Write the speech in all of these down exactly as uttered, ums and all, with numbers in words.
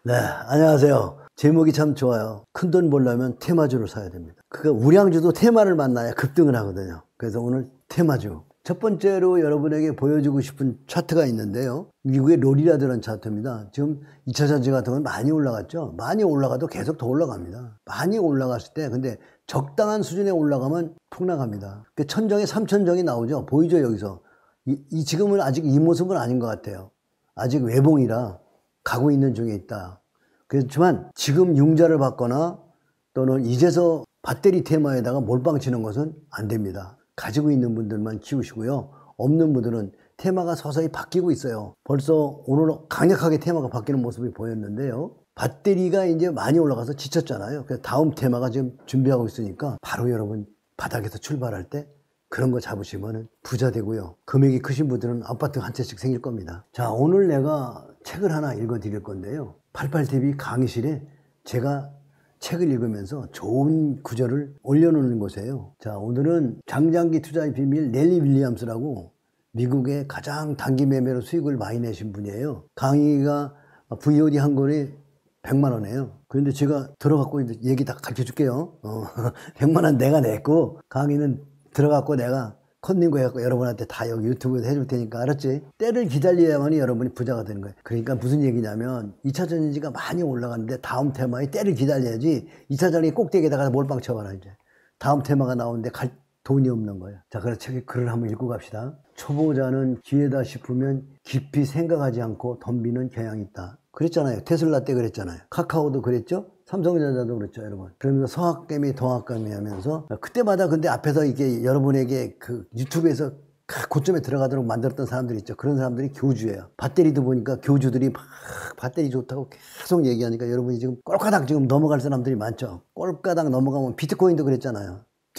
네, 안녕하세요. 제목이 참 좋아요. 큰돈 벌려면 테마주를 사야 됩니다. 그 우량주도 테마를 만나야 급등을 하거든요. 그래서 오늘 테마주. 첫 번째로 여러분에게 보여주고 싶은 차트가 있는데요. 미국의 롤이라는 차트입니다. 지금 이 차 전지 같은 건 많이 올라갔죠. 많이 올라가도 계속 더 올라갑니다. 많이 올라갔을 때 근데 적당한 수준에 올라가면 폭락합니다. 그 천정에 삼천정이 나오죠. 보이죠, 여기서. 이, 이 지금은 아직 이 모습은 아닌 것 같아요. 아직 외봉이라 가고 있는 중에 있다. 그렇지만 지금 융자를 받거나 또는 이제서 배터리 테마에다가 몰빵 치는 것은 안 됩니다. 가지고 있는 분들만 키우시고요. 없는 분들은 테마가 서서히 바뀌고 있어요. 벌써 오늘 강력하게 테마가 바뀌는 모습이 보였는데요. 배터리가 이제 많이 올라가서 지쳤잖아요. 그래서 다음 테마가 지금 준비하고 있으니까 바로 여러분 바닥에서 출발할 때 그런 거 잡으시면 부자 되고요. 금액이 크신 분들은 아파트 한 채씩 생길 겁니다. 자, 오늘 내가 책을 하나 읽어 드릴 건데요. 팔팔티비 강의실에 제가 책을 읽으면서 좋은 구절을 올려놓는 곳이에요. 자, 오늘은 장장기 투자의 비밀 랠리 윌리엄스라고 미국의 가장 단기 매매로 수익을 많이 내신 분이에요. 강의가 브이오디 한 권에 백만 원이에요. 그런데 제가 들어갖고 이제 얘기 다 가르쳐 줄게요. 어, 백만 원 내가 냈고 강의는 들어갖고 내가 컨닝고 해갖고 여러분한테 다 여기 유튜브에서 해줄 테니까 알았지? 때를 기다려야만이 여러분이 부자가 되는 거예요. 그러니까 무슨 얘기냐면 이 차 전지가 많이 올라가는데 다음 테마에 때를 기다려야지 이 차 전지 꼭대기에다가 몰빵 쳐봐라 이제. 다음 테마가 나오는데 갈 돈이 없는 거예요. 자, 그래서 책에 글을 한번 읽고 갑시다. 초보자는 기회다 싶으면 깊이 생각하지 않고 덤비는 경향이 있다. 그랬잖아요. 테슬라 때 그랬잖아요. 카카오도 그랬죠. 삼성전자도 그렇죠, 여러분. 그러면서 서학개미, 동학개미 하면서 그때마다 근데 앞에서 이게 여러분에게 그 유튜브에서 고점에 들어가도록 만들었던 사람들이 있죠. 그런 사람들이 교주예요. 배터리도 보니까 교주들이 막 배터리 좋다고 계속 얘기하니까 여러분이 지금 꼴까닥 지금 넘어갈 사람들이 많죠. 꼴까닥 넘어가면 비트코인도 그랬잖아요.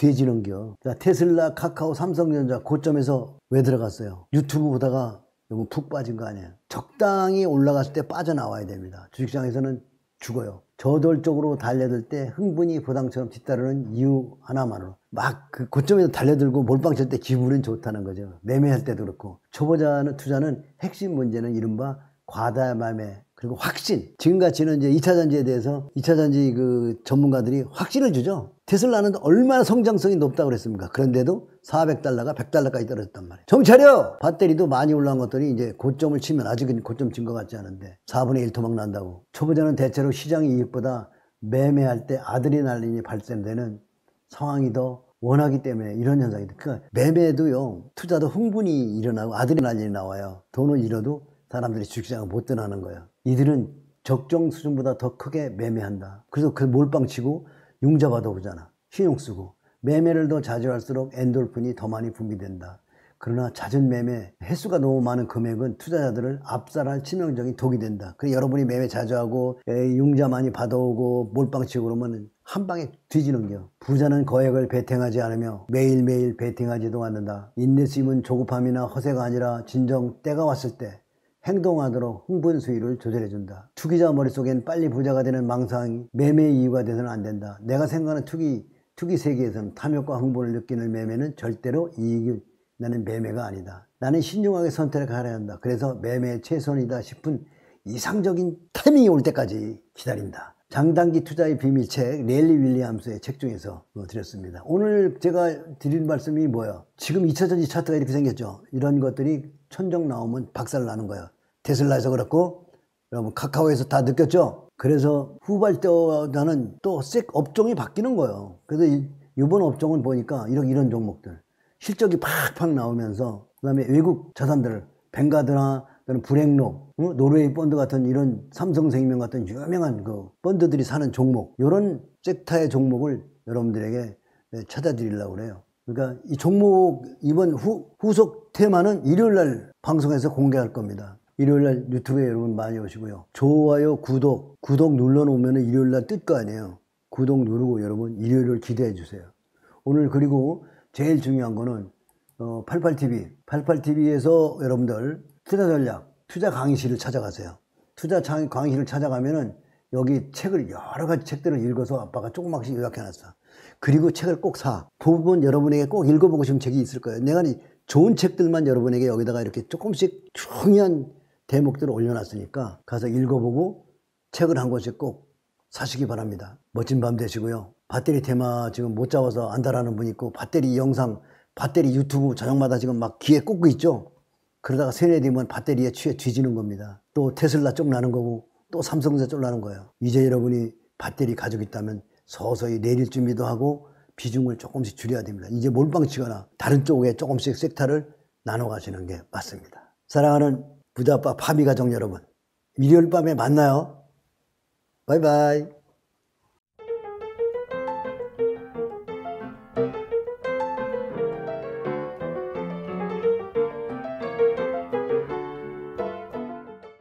뒤지는겨. 자, 테슬라, 카카오, 삼성전자 고점에서 왜 들어갔어요? 유튜브 보다가 너무 푹 빠진 거 아니에요. 적당히 올라갔을 때 빠져나와야 됩니다. 주식시장에서는 죽어요. 저돌적으로 달려들 때 흥분이 부당처럼 뒤따르는 이유 하나만으로 막 그 고점에서 달려들고 몰빵 칠 때 기분은 좋다는 거죠. 매매할 때도 그렇고. 초보자는 투자는 핵심 문제는 이른바 과다 매매 그리고 확신. 지금같이는 이제 이 차 전지에 대해서 이 차 전지 그 전문가들이 확신을 주죠. 테슬라는 얼마나 성장성이 높다고 그랬습니까? 그런데도 사백 달러가 백 달러까지 떨어졌단 말이에요. 정차려! 배터리도 많이 올라온 것들이 이제 고점을 치면 아직은 고점 친 것 같지 않은데 사분의 일 토막 난다고. 초보자는 대체로 시장 이익보다 매매할 때 아드레날린이 발생되는 상황이 더 원하기 때문에 이런 현상이 돼. 그러니까 매매도요, 투자도 흥분이 일어나고 아드레날린이 나와요. 돈을 잃어도 사람들이 주식시장을 못 떠나는 거예요. 이들은 적정 수준보다 더 크게 매매한다. 그래서 그 몰빵 치고 융자 받아오잖아. 신용 쓰고. 매매를 더 자주 할수록 엔돌핀이 더 많이 분비된다. 그러나 잦은 매매, 횟수가 너무 많은 금액은 투자자들을 압살할 치명적인 독이 된다. 그래서 여러분이 매매 자주 하고 융자 많이 받아오고 몰빵 치고 그러면 한 방에 뒤지는겨. 부자는 거액을 베팅하지 않으며 매일매일 베팅하지도 않는다. 인내심은 조급함이나 허세가 아니라 진정 때가 왔을 때 행동하도록 흥분 수위를 조절해준다. 투기자 머릿속엔 빨리 부자가 되는 망상이 매매의 이유가 돼서는 안 된다. 내가 생각하는 투기, 투기 세계에서는 탐욕과 흥분을 느끼는 매매는 절대로 이익이 나는 매매가 아니다. 나는 신중하게 선택을 하려야 한다. 그래서 매매의 최선이다 싶은 이상적인 타이밍이 올 때까지 기다린다. 장단기 투자의 비밀책 랠리 윌리엄스의 책 중에서 드렸습니다. 오늘 제가 드린 말씀이 뭐예요? 지금 이 차 전지 차트가 이렇게 생겼죠. 이런 것들이 천정 나오면 박살 나는 거예요. 테슬라에서 그렇고 여러분 카카오에서 다 느꼈죠. 그래서 후발주자는 또 색 업종이 바뀌는 거예요. 그래서 이, 이번 업종은 보니까 이런 이런 종목들 실적이 팍팍 나오면서 그다음에 외국 자산들 뱅가드나 또는 브렉록, 어? 노르웨이 펀드 같은 이런 삼성생명 같은 유명한 그 펀드들이 사는 종목, 이런 섹터의 종목을 여러분들에게 찾아드리려고 그래요. 그러니까 이 종목 이번 후, 후속 테마는 일요일날 방송에서 공개할 겁니다. 일요일날 유튜브에 여러분 많이 오시고요. 좋아요, 구독, 구독 눌러놓으면 일요일날 뜰 거 아니에요. 구독 누르고 여러분 일요일을 기대해 주세요. 오늘 그리고 제일 중요한 거는 어, 팔팔티비, 팔팔티비에서 여러분들 투자 전략, 투자 강의실을 찾아가세요. 투자 강의실을 찾아가면은 여기 책을 여러 가지 책들을 읽어서 아빠가 조그맣게 요약해놨어. 그리고 책을 꼭 사. 부분 여러분에게 꼭 읽어보고 싶은 책이 있을 거예요. 내가 좋은 책들만 여러분에게 여기다가 이렇게 조금씩 중요한 대목들을 올려놨으니까 가서 읽어보고 책을 한 권씩 꼭 사시기 바랍니다. 멋진 밤 되시고요. 배터리 테마 지금 못 잡아서 안달하는 분 있고, 배터리 영상, 배터리 유튜브 저녁마다 지금 막 귀에 꽂고 있죠. 그러다가 세뇌 되면 배터리에 취해 뒤지는 겁니다. 또 테슬라 쪽 나는 거고 또 삼성전자 쪽 나는 거예요. 이제 여러분이 배터리 가지고 있다면 서서히 내릴 준비도 하고 비중을 조금씩 줄여야 됩니다. 이제 몰빵치거나 다른 쪽에 조금씩 섹터를 나눠 가시는 게 맞습니다. 사랑하는 부자아빠 파비 가족 여러분, 일요일 밤에 만나요. 바이바이.